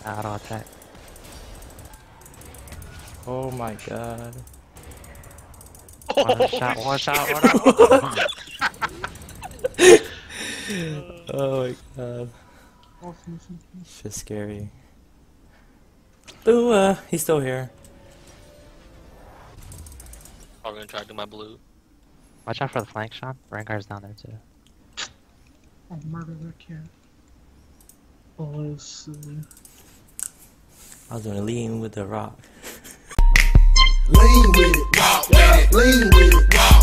Auto attack. Oh my god. One shot, one shot, one shot. Oh my god. It's just scary. Ooh, he's still here. I'm gonna try to do my blue. Watch out for the flank, Sean. Rengar's down there too. I'll murder that cat. Oh, let's see. I was gonna lean with the rock. Lean with it, rock with it, lean with it, rock.